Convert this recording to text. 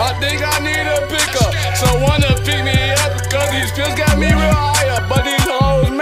I think I need a pickup. Someone to pick me up, cause these pills got me real high up. But these hoes